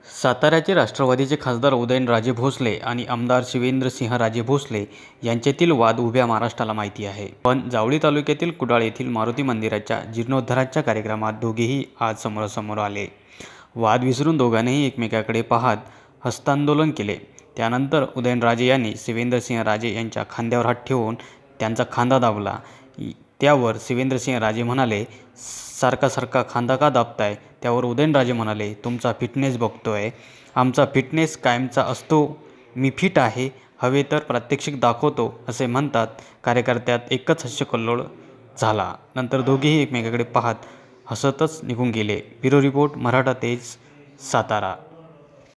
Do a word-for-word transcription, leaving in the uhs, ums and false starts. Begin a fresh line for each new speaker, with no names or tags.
साताऱ्याचे राष्ट्रवादीचे खासदार उदयनराजे भोसले आणि आमदार शिवेंद्रसिंहराजे भोसले यांच्यातील वाद उभ्या महाराष्ट्राला माहिती आहे. पण जावळी तालुक्यातील कुडाळ येथील मारुती मंदिराच्या जीर्णोद्धाराच्या कार्यक्रमात दोघेही आज समोरासमोर आले. वाद विसरून दोघांनीही एकमेकांकडे पाहत हस्तांदोलन केले. त्यानंतर उदयनराजे यांनी शिवेंद्रसिंहराजे यांच्या खांद्यावर हात ठेवून त्यांचा खांदा दाबला. त्यावर शिवेंद्रसिंहराजे म्हणाले, सारखा सारखा खांदा का दाबताय? त्यावर उदयनराजे म्हणाले, तुमचा फिटनेस बघतोय, आमचा फिटनेस कायमचा असतो. मी फिट आहे, हवे तर प्रात्यक्षिक दाखवतो असे म्हणतात कार्यकर्त्यात एकच हास्यकल्लोळ झाला. नंतर दोघेही एकमेकांकडे पाहत हसतच निघून गेले. ब्युरो रिपोर्ट, मराठा तेज, सातारा.